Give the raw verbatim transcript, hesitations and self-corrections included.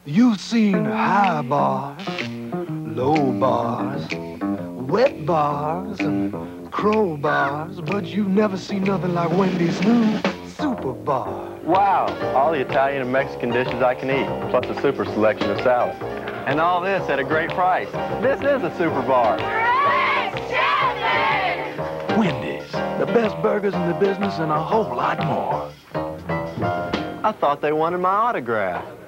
You've seen high bars, low bars, wet bars, and crowbars, but you've never seen nothing like Wendy's new super bar. Wow, all the Italian and Mexican dishes I can eat, plus a super selection of salads. And all this at a great price. This is a super bar. Chapman! Wendy's, the best burgers in the business and a whole lot more. I thought they wanted my autograph.